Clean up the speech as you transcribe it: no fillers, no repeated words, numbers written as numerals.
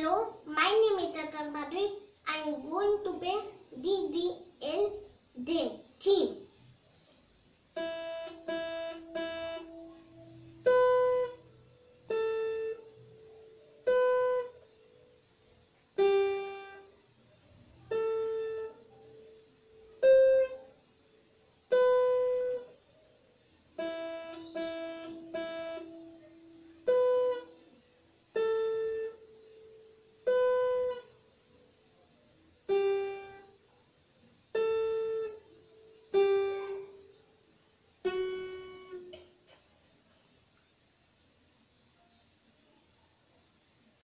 Hello, my name is Madhuri. I am going to play DDLJ theme.